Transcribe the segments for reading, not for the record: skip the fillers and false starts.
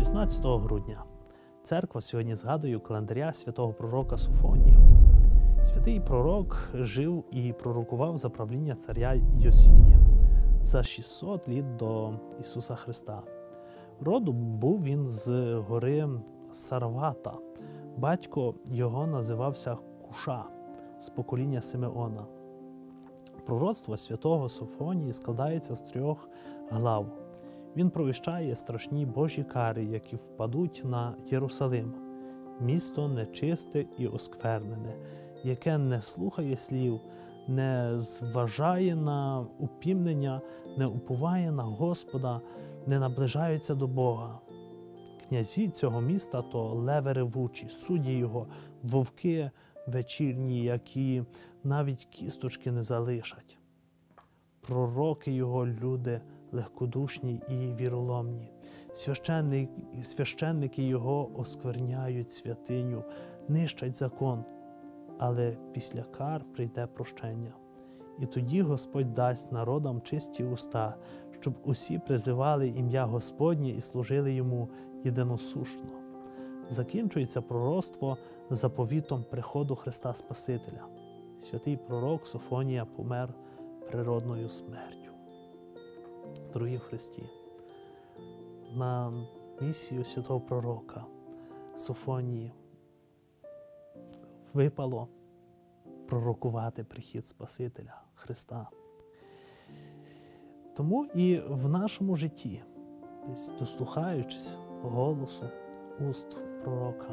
16 грудня церква сьогодні згадує календаря святого пророка Софонію. Святий пророк жив і пророкував за правління царя Йосії за 600 літ до Ісуса Христа. Родом був він з гори Сарвата. Батько його називався Куша з покоління Симеона. Пророцтво святого Софонії складається з 3 глав. Він провіщає страшні Божі кари, які впадуть на Єрусалим, місто нечисте і осквернене, яке не слухає слів, не зважає на упівнення, не уповає на Господа, не наближається до Бога. Князі цього міста – то леви ревучі, судді його, вовки вечірні, які навіть кісточки не залишать. Пророки його – люди легкодушні і віроломні. Священники його оскверняють святиню, нищать закон, але після кар прийде прощення. І тоді Господь дасть народам чисті уста, щоб усі призивали ім'я Господнє і служили йому єдиносушно. Закінчується пророцтво заповітом приходу Христа Спасителя. Святий пророк Софонія помер природною смертю. Дорогі в Христі, на місію святого пророка Софонії випало пророкувати прихід Спасителя Христа. Тому і в нашому житті, десь дослухаючись голосу уст пророка,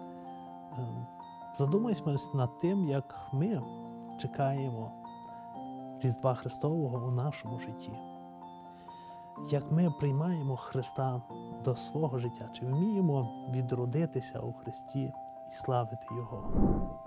задумаємось над тим, як ми чекаємо Різдва Христового у нашому житті. Як ми приймаємо Христа до свого життя, чи вміємо відродитися у Христі і славити Його.